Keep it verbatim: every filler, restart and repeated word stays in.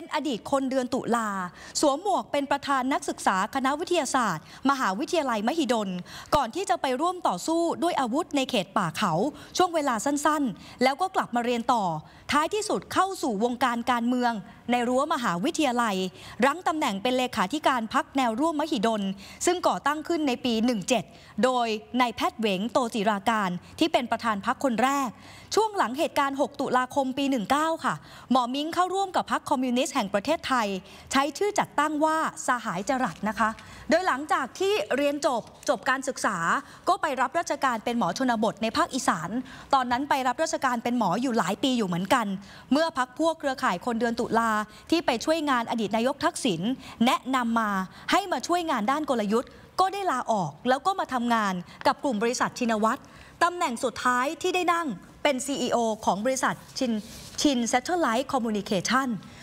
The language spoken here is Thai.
อดีตคนเดือนตุลาสวมหมวกเป็นประธานนักศึกษาคณะวิทยาศาสตร์มหาวิทยาลัยมหิดลก่อนที่จะไปร่วมต่อสู้ด้วยอาวุธในเขตป่าเขาช่วงเวลาสั้นๆแล้วก็กลับมาเรียนต่อท้ายที่สุดเข้าสู่วงการการเมืองในรั้วมหาวิทยาลัยรั้งตำแหน่งเป็นเลขาธิการพรรคแนวร่วมมหิดลซึ่งก่อตั้งขึ้นในปีหนึ่งเจ็ดโดยนายแพทย์เหวงโตจิราการที่เป็นประธานพรรคคนแรกช่วงหลังเหตุการณ์หกตุลาคมปีหนึ่งเก้าค่ะหมอมิ้งเข้าร่วมกับพรรคคอมมิวนิสต์แห่งประเทศไทยใช้ชื่อจัดตั้งว่าสหายจรัสนะคะโดยหลังจากที่เรียนจบจบการศึกษาก็ไปรับราชการเป็นหมอชนบทในภาคอีสานตอนนั้นไปรับราชการเป็นหมออยู่หลายปีอยู่เหมือนกันเมื่อพรรคพวกเครือข่ายคนเดือนตุลาที่ไปช่วยงานอดีตนายกทักษิณแนะนำมาให้มาช่วยงานด้านกลยุทธ์ก็ได้ลาออกแล้วก็มาทำงานกับกลุ่มบริษัทชินวัตรตำแหน่งสุดท้ายที่ได้นั่งเป็น ซี อี โอ ของบริษัทชินชิน Satellite Communication